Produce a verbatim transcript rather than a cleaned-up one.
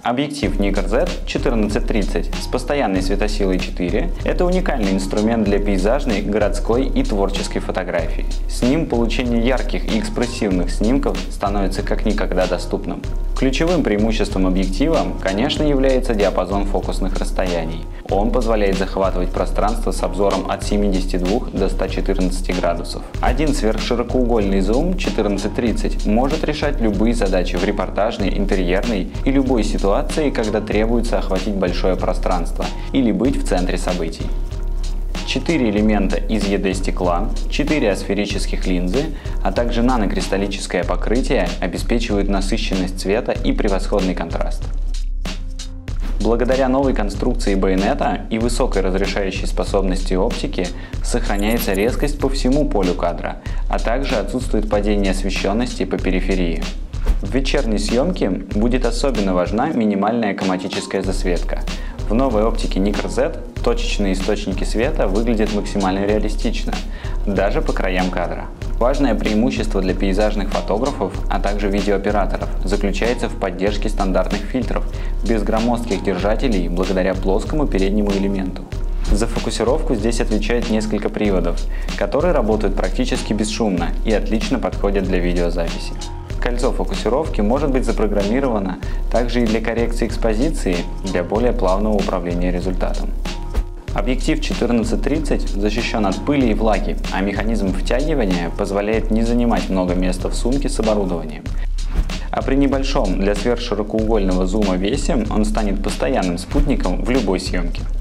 Объектив Nikkor Z четырнадцать тридцать с постоянной светосилой четыре – это уникальный инструмент для пейзажной, городской и творческой фотографии. С ним получение ярких и экспрессивных снимков становится как никогда доступным. Ключевым преимуществом объектива, конечно, является диапазон фокусных расстояний. Он позволяет захватывать пространство с обзором от семидесяти двух до ста четырнадцати градусов. Один сверхширокоугольный зум четырнадцать тридцать может решать любые задачи в репортажной, интерьерной и любой ситуации, когда требуется охватить большое пространство или быть в центре событий. Четыре элемента из и ди стекла, четыре асферических линзы, а также нанокристаллическое покрытие обеспечивают насыщенность цвета и превосходный контраст. Благодаря новой конструкции байонета и высокой разрешающей способности оптики сохраняется резкость по всему полю кадра, а также отсутствует падение освещенности по периферии. В вечерней съемке будет особенно важна минимальная хроматическая засветка. В новой оптике Nikkor Z точечные источники света выглядят максимально реалистично, даже по краям кадра. Важное преимущество для пейзажных фотографов, а также видеооператоров заключается в поддержке стандартных фильтров, без громоздких держателей благодаря плоскому переднему элементу. За фокусировку здесь отвечает несколько приводов, которые работают практически бесшумно и отлично подходят для видеозаписи. Кольцо фокусировки может быть запрограммировано также и для коррекции экспозиции, для более плавного управления результатом. Объектив четырнадцать тридцать защищен от пыли и влаги, а механизм втягивания позволяет не занимать много места в сумке с оборудованием. А при небольшом для сверхширокоугольного зума весе он станет постоянным спутником в любой съемке.